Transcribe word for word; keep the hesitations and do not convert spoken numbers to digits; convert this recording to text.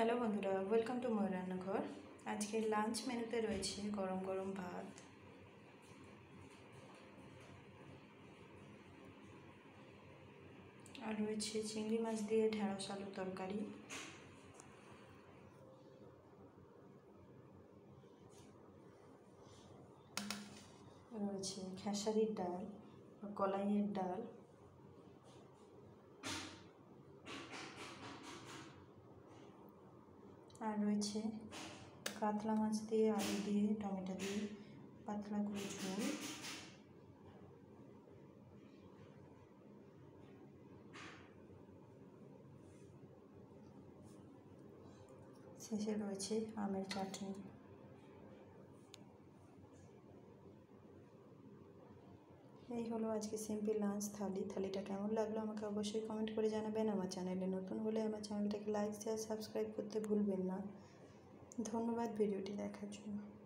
Hello বন্ধুরা, welcome to ময়ূর রান্নাঘর। আজকে লাঞ্চ মেনুতে রয়েছে গরম গরম ভাত, আর রয়েছে চিংড়ি মাছ দিয়ে ঢেঁড়স আলুর তরকারি, রয়েছে খেসারির ডাল বা কলাইয়ের ডাল, আর রয়েছে কাতলা মাছ দিয়ে আলু দিয়ে টমেটো দিয়ে পাতলা করে ঝোল, শেষে রয়েছে আমের চাটনি। এই হলো আজকে সিম্পল লাঞ্চ থালি। থালিটা কেমন লাগলো আমাকে অবশ্যই কমেন্ট করে জানাবেন। আমার চ্যানেলে নতুন হলে আমার চ্যানেলটাকে লাইক শেয়ার সাবস্ক্রাইব করতে ভুলবেন না। ধন্যবাদ ভিডিওটি দেখার জন্য।